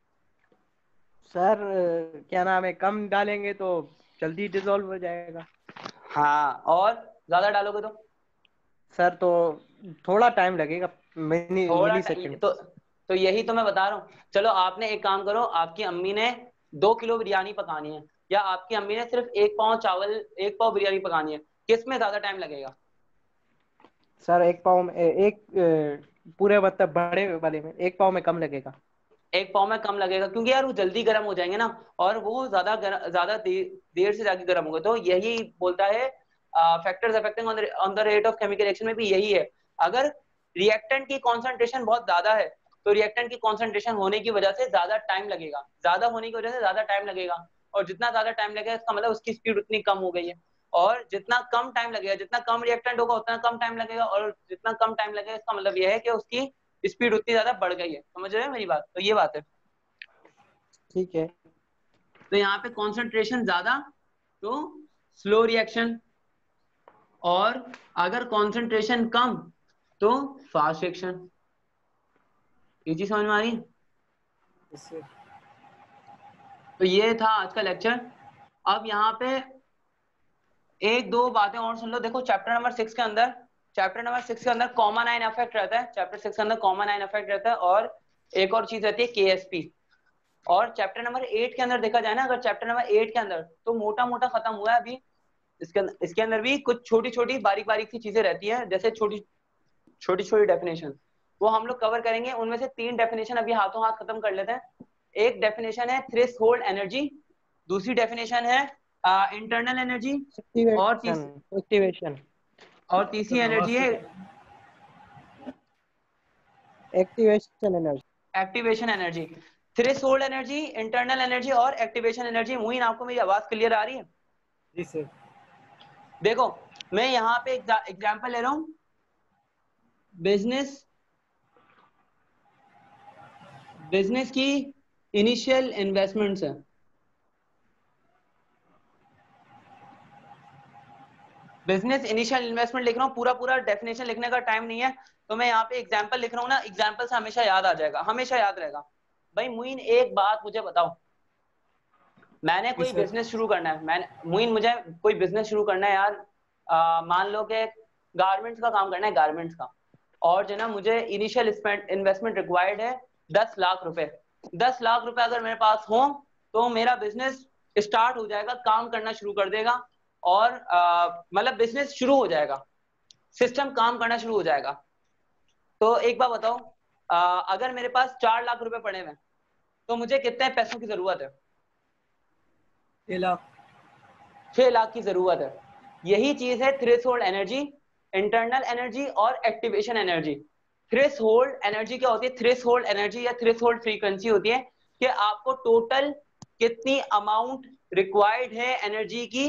सर क्या नाम है, कम डालेंगे तो जल्दी डिसॉल्व हो जाएगा। हाँ, और ज्यादा डालोगे तो? सर तो थोड़ा टाइम लगेगा, थोड़ा मिली सेकेंड। तो यही तो मैं बता रहा हूँ। चलो आपने एक काम करो, आपकी अम्मी ने 2 किलो बिरयानी पकानी है, या आपकी अम्मी ने सिर्फ 1 पाव चावल, 1 पाव बिरयानी पकानी है, किस में ज्यादा टाइम लगेगा? सर 1 पाव में पूरे मतलब बड़े वाले में 1 पाव में कम लगेगा। 1 पाव में कम लगेगा क्योंकि यार वो जल्दी गर्म हो जाएंगे ना, और वो ज्यादा देर से जाके गर्म होगा। तो यही बोलता है factors affecting on the rate of chemical reaction में भी यही है। अगर रिएक्टेंट की कॉन्सेंट्रेशन बहुत ज्यादा है तो रिएक्टेंट की कॉन्सेंट्रेशन होने की वजह से ज्यादा टाइम लगेगा, ज्यादा होने की वजह से ज्यादा टाइम लगेगा। और जितना ज्यादा टाइम लगेगा इसका मतलब उसकी स्पीड उतनी कम हो गई है। और जितना कम टाइम लगेगा, जितना कम रिएक्टेंट होगा उतना कम टाइम लगेगा, और जितना कम टाइम लगेगा इसका मतलब यह है कि उसकी स्पीड उतनी ज्यादा बढ़ गई है। समझ रहे हो मेरी बात? तो ये बात है। ठीक है। तो यहाँ पे कॉन्सेंट्रेशन ज्यादा तो स्लो रिएक्शन, और अगर कॉन्सेंट्रेशन कम तो फास्ट रिएक्शन। ये चीज समझ में आ रही है? Yes sir. तो ये था आज का लेक्चर। अब यहाँ पे एक दो बातें और सुन लो। देखो चैप्टर नंबर 6 के अंदर कॉमन आयन इफेक्ट रहता है। चैप्टर 6 के अंदर कॉमन आयन इफेक्ट रहता है, और एक और चीज रहती है KSP। और चैप्टर नंबर 8 के अंदर देखा जाए ना, अगर चैप्टर नंबर 8 के अंदर तो मोटा मोटा खत्म हुआ है अभी। इसके अंदर भी कुछ छोटी छोटी बारीक बारीक सी चीजें रहती है, जैसे छोटी छोटी डेफिनेशन, वो हम लोग कवर करेंगे। उनमें से 3 डेफिनेशन अभी हाथों हाथ खत्म कर लेते हैं। एक डेफिनेशन है थ्रेशोल्ड एनर्जी, दूसरी डेफिनेशन है इंटरनल एनर्जी, और एक्टिवेशन एक्टिवेशन तीसरी सर आवाज एनर्जी से है activation energy. Activation energy. Threshold energy, internal energy और एक्टिवेशन एनर्जी। मुइन आपको मेरी आवाज क्लियर आ रही है? जी सर। देखो मैं यहाँ पे एग्जांपल ले रहा हूँ। बिजनेस की इनिशियल इन्वेस्टमेंट्स है। बिजनेस इनिशियल इन्वेस्टमेंट लिख रहा हूँ, पूरा पूरा डेफिनेशन लिखने का टाइम नहीं है। तो मैं यहाँ पे एग्जांपल लिख रहा हूँ ना, एग्जांपल से हमेशा याद आ जाएगा, हमेशा याद रहेगा। भाई मुइन एक बात मुझे बताओ, मैंने जी कोई सर। बिजनेस शुरू करना है, मुझे कोई बिजनेस शुरू करना है यार। मान लो कि गारमेंट्स का काम करना है, गारमेंट्स का। और जो ना मुझे इनिशियल इन्वेस्टमेंट रिक्वायर्ड है 10 लाख रुपए। 10 लाख रुपए अगर मेरे पास हो तो मेरा बिजनेस स्टार्ट हो जाएगा, काम करना शुरू कर देगा, और मतलब बिजनेस शुरू हो जाएगा, सिस्टम काम करना शुरू हो जाएगा। तो एक बार बताओ, अगर मेरे पास 4 लाख रुपए पड़े हुए तो मुझे कितने पैसों की जरूरत है? 6 लाख। 6 लाख की जरूरत है। यही चीज है थ्रेशोल्ड एनर्जी, इंटरनल एनर्जी और एक्टिवेशन एनर्जी। थ्रेशोल्ड एनर्जी क्या होती है? थ्रेशोल्ड एनर्जी या थ्रेशोल्ड फ्रीक्वेंसी होती है कि आपको टोटल कितनी अमाउंट रिक्वायर्ड है एनर्जी की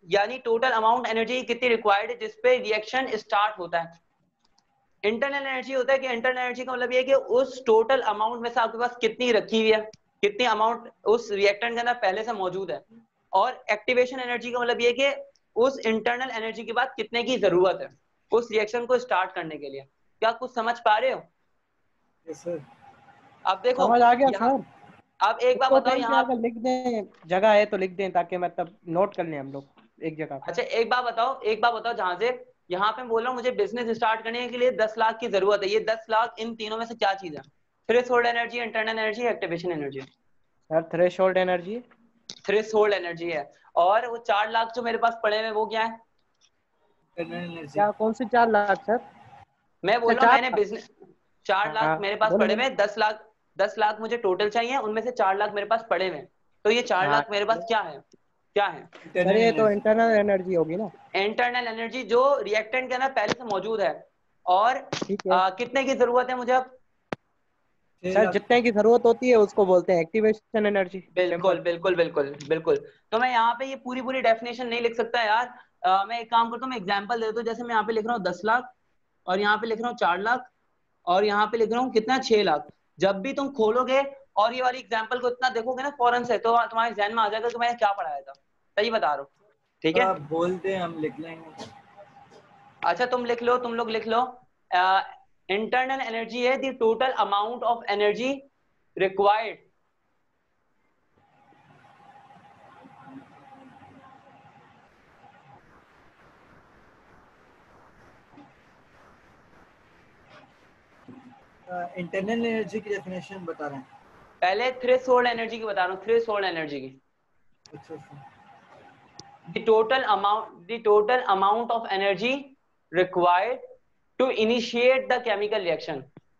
यानी टोटल अमाउंट एनर्जी कितनी रिक्वायर्ड है जिसपे रिएक्शन स्टार्ट होता है। इंटरनल एनर्जी होता है कि इंटरनल एनर्जी का मतलब ये है कि उस टोटल अमाउंट में से आपके पास कितनी रखी हुई है, कितनी अमाउंट उस रिएक्टेंट के अंदर पहले से मौजूद है। और एक्टिवेशन एनर्जी का मतलब ये है कि उस इंटरनल एनर्जी के बाद कितने की जरूरत है उस रिएक्शन को स्टार्ट करने के लिए। क्या कुछ समझ पा रहे हो? Yes sir. अब देखो समझ आ गया यहाँ, सर। अब एक बात उसको बताओ कहीं पे यहाँ। अगर लिख दें, जगह है तो लिख दें ताकि मतलब नोट कर लें हम लोग एक जगह पे। अच्छा एक बात बताओ, जहां से यहाँ पे बोल रहा हूँ मुझे बिजनेस स्टार्ट करने के लिए 10 लाख की जरूरत है, ये 10 लाख इन तीनों में से क्या चीज है? Threshold energy, internal energy, activation energy. Sir threshold energy. Threshold energy है। और वो 4 लाख जो मेरे पास पड़े हुए वो क्या है? Internal energy. क्या कौन से 4 लाख सर? मैं अच्छा बोल रहा हूँ 4 मैंने लाख। बिजनेस 4 लाख हाँ मेरे पास बोलो पड़े बोलो। हुए, 10 लाख मुझे टोटल चाहिए, उनमें से 4 लाख मेरे पास पड़े हुए। तो ये 4 हाँ लाख मेरे पास क्या है? क्या है? सर इंटरनल ये तो एनर्जी। इंटरनल एनर्जी होगी ना। इंटरनल एनर्जी जो रिएक्टेंट के अंदर पहले से मौजूद है। और ठीक है कितने की जरूरत है मुझे अब? 6 सर, लाख। जितने की जरूरत होती है उसको बोलते हैं एक्टिवेशन एनर्जी। बिल्कुल सिंपल। बिल्कुल बिल्कुल बिल्कुल। तो मैं यहाँ पे ये पूरी पूरी डेफिनेशन नहीं लिख सकता यार। मैं एक काम करता हूँ, मैं एग्जांपल दे देता हूँ। जैसे मैं यहाँ पे लिख रहा हूँ 10 लाख, और यहाँ पे लिख रहा हूँ 4 लाख, और यहाँ पे लिख रहा हूँ कितना 6 लाख। जब भी तुम खोलोगे और ये वाली एग्जांपल को इतना देखोगे ना फौरन से, तो तुम्हारे ध्यान में आ जाएगा कि मैंने क्या पढ़ाया था। सही बता रहा हूँ, ठीक है? आप बोल दें हम लिख लेंगे। अच्छा तुम लिख लो, तुम लोग लिख लो। इंटरनल एनर्जी है the total amount of energy required internal energy की डेफिनेशन बता रहे हैं। पहले थ्रेशोल्ड एनर्जी की बता रहा हूँ, थ्रेशोल्ड एनर्जी की। अच्छा sir. The total amount of energy required to initiate the chemical reaction.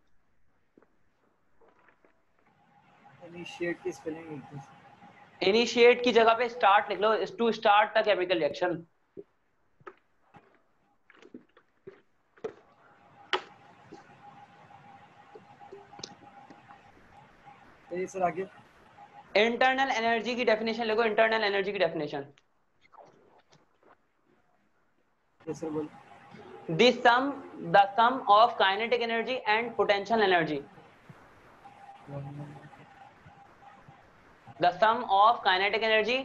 Initiate की स्पेलिंग लिख दो। Initiate की जगह पे start लिख लो, is to start the chemical reaction. चलिए सर आगे। इंटरनल एनर्जी की डेफिनेशन लिखो, इंटरनल एनर्जी की डेफिनेशन। यस सर बोल। The sum of kinetic energy and potential energy. The sum of kinetic energy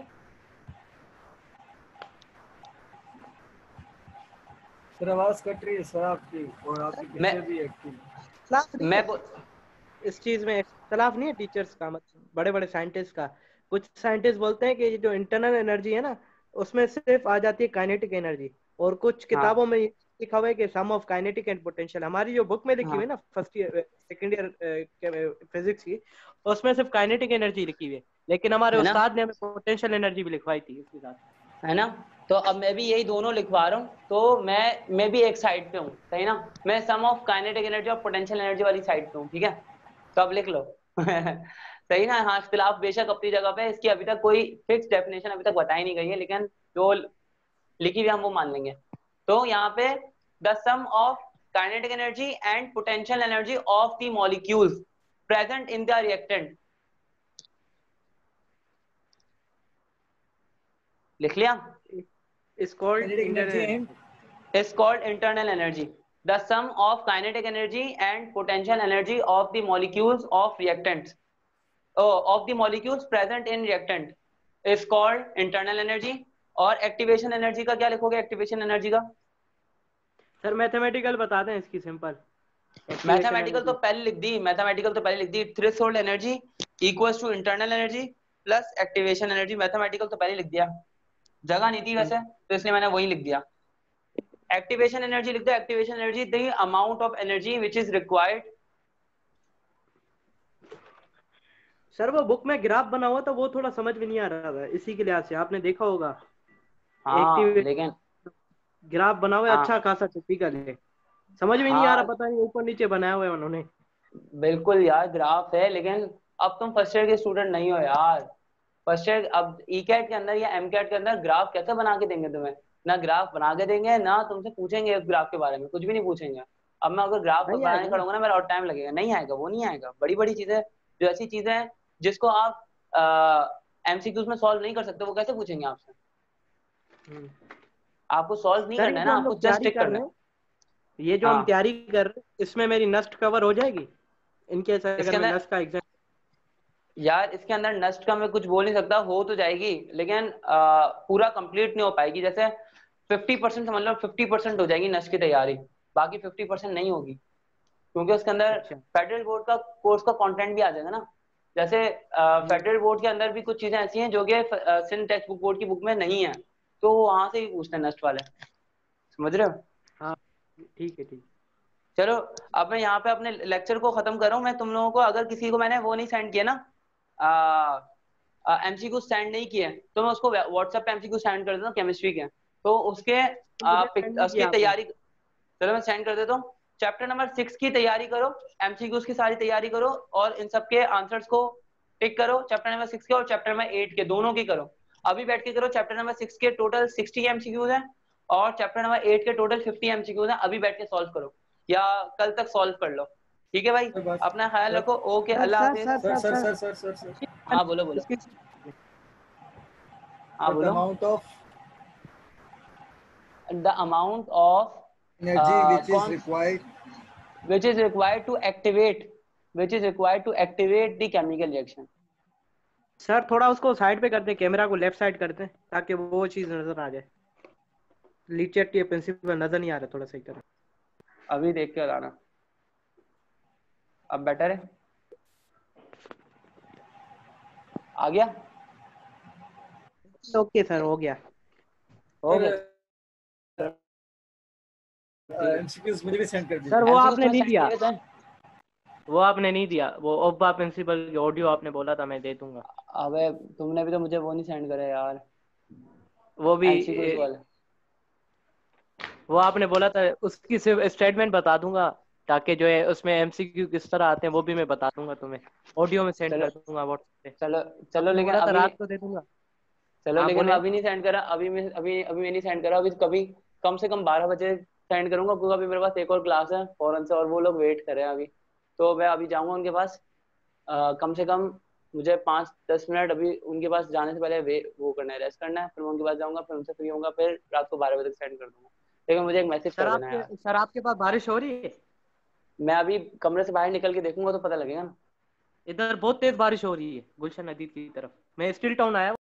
sir आवाज कट रही है सर आपकी, और आपकी मैं पिक्चर भी एक्टिव। इख्तलाफ नहीं मैं है इस चीज में, इख्तलाफ नहीं है टीचर्स का, मतलब बड़े बड़े साइंटिस्ट का। कुछ साइंटिस्ट बोलते हैं कि ये जो इंटरनल एनर्जी है ना, उसमें सिर्फ आ जाती है काइनेटिक एनर्जी। और कुछ हाँ किताबों में ये लिखा हुआ है कि sum of kinetic and potential. हमारी जो बुक में लिखी हुई है हाँ ना, first year second year physics की, उसमें सिर्फ काइनेटिक एनर्जी लिखी हुई है। लेकिन हमारे है ना, उस्ताद ने हमें पोटेंशियल एनर्जी भी लिखवाई थी उसके साथ। है ना। तो अब मैं भी यही दोनों लिखवा रहा हूँ, तो मैं भी एक साइड पे हूँ, सही ना। मैं सम ऑफ काइनेटिक एनर्जी और पोटेंशियल एनर्जी वाली साइड पे हूँ, ठीक है। तो अब लिख लो। सही ना। हाँ इख्तिलाफ बेशक अपनी जगह पे है, इसकी अभी तक कोई फिक्स डेफिनेशन अभी तक बताई नहीं गई है, लेकिन जो लिखी हुई हम वो मान लेंगे। तो यहाँ पे the sum of kinetic energy and potential energy of the molecules present in the reactant. लिख लिया? Is called kinetic energy internal and is called internal energy. The sum of kinetic energy and potential energy of the molecules of reactants, of the molecules present in reactant is called internal energy. और activation energy का क्या लिखोगे? Activation energy का sir mathematical बता दें इसकी simple. Activation mathematical तो energy. पहले लिख दी, मैथमेटिकल तो पहले लिख दी। Threshold energy equals to internal energy plus activation energy. Mathematical तो पहले लिख दिया, जगह नहीं थी वैसे तो इसलिए मैंने वही लिख दिया। एक्टिवेशन एनर्जी लिख दो। Activation energy the amount of energy which is required. Sir वो बुक में ग्राफ बना हुआ था, वो थोड़ा समझ में नहीं आ रहा था, इसी के लिहाज से आपने देखा होगा। हाँ एक्टिव लेकिन ग्राफ बना हुआ है, हाँ अच्छा खासा टिपिकल है। समझ में नहीं आ रहा, हाँ पता नहीं ऊपर नीचे बनाया हुआ है उन्होंने। बिल्कुल यार ग्राफ है, लेकिन अब तुम फर्स्ट ईयर के स्टूडेंट नहीं हो यार। फर्स्ट ईयर अब ई कैट के अंदर या एम कैट के अंदर ग्राफ कैसे बना के देंगे तुम्हें? ना ग्राफ बना के देंगे, ना तुमसे पूछेंगे उस ग्राफ के बारे में, कुछ भी नहीं पूछेंगे। अब मैं अगर ग्राफ नहीं बनाने आएगा ना। खड़ूंगा ना मेरा और टाइम लगेगा, नहीं आएगा, वो नहीं आएगा। बड़ी बड़ी चीजें, जो ऐसी चीजें हैं जिसको आप एमसीक्यूज में सॉल्व नहीं कर सकते, वो कैसे पूछेंगे आपसे? आपको सॉल्व नहीं सर करना ये है जो ना, हम आपको लोग जस्ट तैयारी टिक कर करना रहे है। हैं, ये जो हम हाँ तैयारी कर रहे हैं, इसमें मेरी नस्ट कवर हो जाएगी इनकेस इसके अगर मैं अंदर नस्ट का एग्जाम? यार इसके अंदर नस्ट का मैं कुछ बोल नहीं सकता, हो तो जाएगी लेकिन पूरा कंप्लीट नहीं हो पाएगी। जैसे 50% समझ लो, 50% हो जाएगी नस्ट की तैयारी, बाकी 50% नहीं होगी, क्योंकि उसके अंदर अच्छा। फेडरल बोर्ड का कोर्स का कंटेंट भी आ जाएगा ना। जैसे हम्म, फेडरल बोर्ड के अंदर भी कुछ चीजें ऐसी हैं जो कि सिंध टेक्स्ट बुक बोर्ड की बुक में नहीं है, तो वहां से भी पूछते हैं नस्ट वाले, समझ रहे हो। हाँ ठीक है ठीक। चलो अब मैं यहाँ पे अपने लेक्चर को खत्म कर रहा हूँ। मैं तुम लोगों को, अगर किसी को मैंने वो नहीं सेंड किया ना, एमसीक्यू सेंड नहीं किए, तो मैं उसको व्हाट्सएप पे एमसीक्यू सेंड कर देता हूँ केमिस्ट्री के, तो उसके मुझे सेंड नहीं उसकी किया आपने। तैयारी। चलो मैं सेंड कर देता हूँ। चैप्टर नंबर 6 की तैयारी करो, एमसीक्यूज की सारी तैयारी करो और इन सब के आंसर्स को टिक करो। चैप्टर नंबर 6 के और चैप्टर नंबर 8 के दोनों की करो, अभी बैठ के करो। चैप्टर नंबर 6 के टोटल 60 एमसीक्यूज हैं और चैप्टर नंबर 8 के टोटल 50 एमसीक्यूज हैं, अभी बैठ के सॉल्व करो या कल तक सॉल्व कर लो। ठीक है भाई, सर बस अपना ख्याल सर रखो। ओके, सर अल्लाह सर हाफिज। Sir sir sir sir sir sir sir sir sir हाँ बोलो बोलो। इसकी हाँ द बोलो। Amount of the amount of energy which is कौन, required which is required to activate, which is required to activate the chemical reaction। Sir थोड़ा उसको side पे करते हैं, कैमरा को लेफ्ट साइड करते हैं ताकि वो चीज नजर आ जाए। लीचर के प्रिंसिपल नजर नहीं आ रहा थोड़ा सही तरह। अभी देख के लाना, अब बेटर है, आ गया। ओके सर हो गया। हो सर गया ठीक है। एमसीक्यूज मुझे भी सेंड कर सर दीजिए। वो एमसीक्यू आपने तुम्हें नहीं सेंड दिया, किए थे। वो आपने नहीं दिया, वो ओब्बा प्रिंसिपल की ऑडियो आपने बोला था मैं दे दूंगा। अबे तुमने भी तो मुझे वो नहीं सेंड करे यार, वो भी एमसीक्यूज वाले। वो आपने बोला था, उसकी सिर्फ स्टेटमेंट बता दूंगा ताकि जो है उसमें एमसीक्यू किस तरह आते हैं वो भी मैं बता दूंगा तुम्हें, ऑडियो में सेंड चलो कर दूंगा व्हाट्सएप पे। चलो चलो, आपने लेकिन बोला था अभी, रात को दे दूंगा। चलो हाँ लेकिन मैं बोले। अभी नहीं सेंड करा, अभी नहीं सेंड करा, अभी कभी कम से कम 12 बजे सेंड करूंगा, क्योंकि अभी मेरे पास एक और क्लास है फौरन से और वो लोग वेट कर रहे हैं अभी, तो मैं अभी जाऊंगा उनके पास। कम से कम मुझे 5-10 मिनट अभी उनके पास जाने से पहले वो करना है, रेस्ट करना है, फिर मैं उनके पास जाऊंगा, फिर उनसे फ्री होऊंगा, फिर रात को 12 बजे तक सेंड कर दूंगा। लेकिन मुझे एक मैसेज कर देना यार। सर आपके पास बारिश हो रही है? मैं अभी कमरे से बाहर निकल के देखूंगा तो पता लगेगा ना। इधर बहुत तेज बारिश हो रही है गुलशन नदी की तरफ। मैं स्टिल टाउन आया